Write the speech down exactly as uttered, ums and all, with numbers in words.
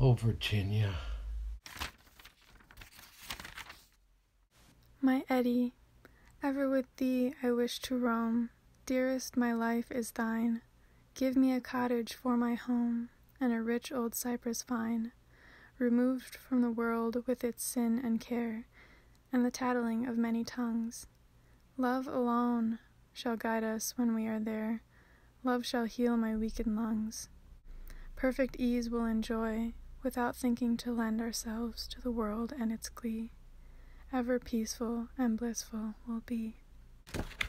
Oh, Virginia. My Eddie, ever with thee I wish to roam. Dearest, my life is thine. Give me a cottage for my home, and a rich old cypress vine, removed from the world with its sin and care, and the tattling of many tongues. Love alone shall guide us when we are there. Love shall heal my weakened lungs. Perfect ease we'll enjoy, without thinking to lend ourselves to the world and its glee. Ever peaceful and blissful we'll be.